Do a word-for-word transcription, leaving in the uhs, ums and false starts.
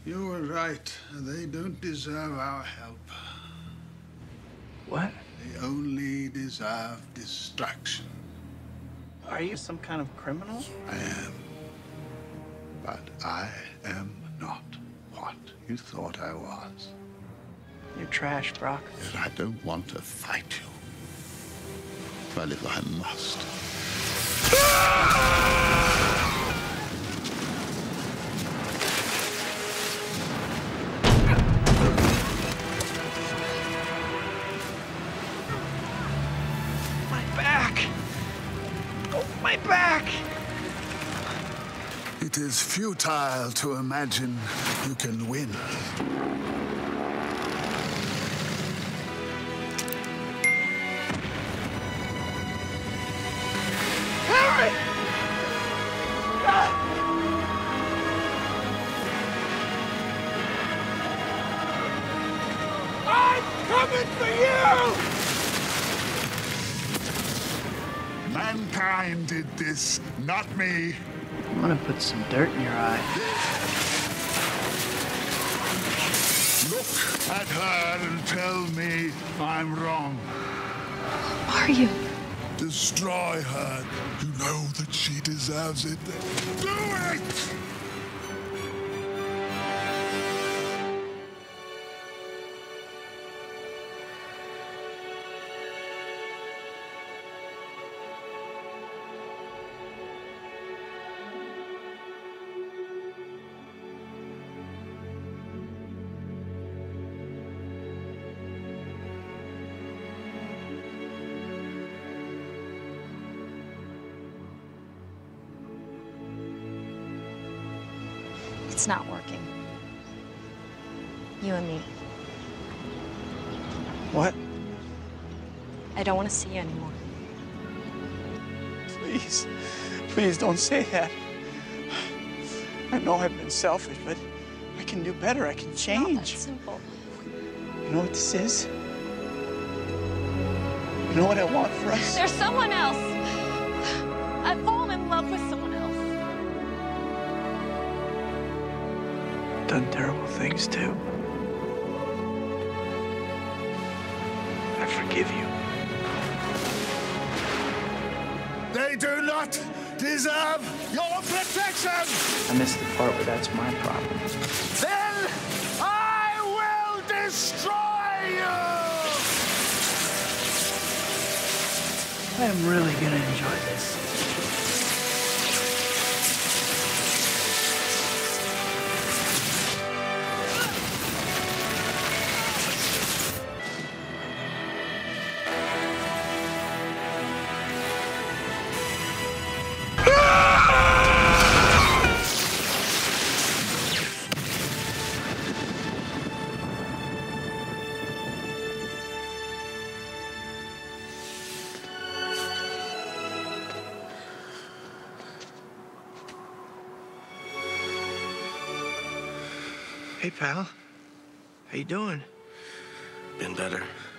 You were right. They don't deserve our help. What? They only deserve distraction. Are you some kind of criminal? I am. But I am not what you thought I was. You're trash, Brock. Yet I don't want to fight you. Well, if I must. My back! Oh, my back! It is futile to imagine you can win. Harry! Ah! I'm coming for you! Mankind did this, not me. I'm gonna put some dirt in your eye. Look at her and tell me I'm wrong. Who are you? Destroy her. You know that she deserves it. Do it! It's not working. You and me. What? I don't want to see you anymore. Please, please don't say that. I know I've been selfish, but I can do better. I can It's not that change. simple. You know what this is? You know what I want for us? There's someone else. I've fallen in love with someone else. Done terrible things too. I forgive you. They do not deserve your protection! I missed the part where that's my problem. Then I will destroy you! I am really gonna enjoy this. Hey, pal. How you doing? Been better.